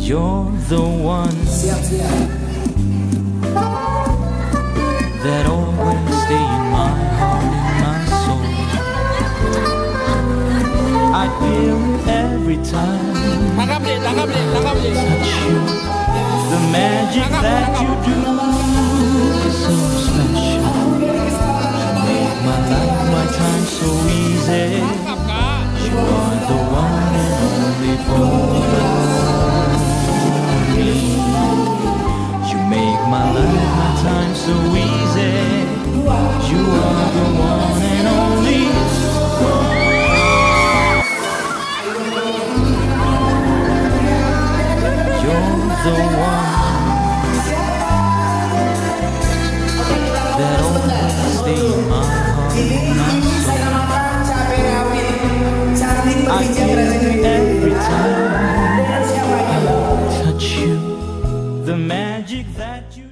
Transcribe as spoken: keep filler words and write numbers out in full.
You're the one that always stay in my heart and my soul. I feel it every time I touch you. The magic that you do is so special. You make my life, my time so easy. You are the one and only for me. You make my life, my time so easy. You are the one and only for me. The one that always stays in my heart and my soul. I feel it every time I touch you. The magic that you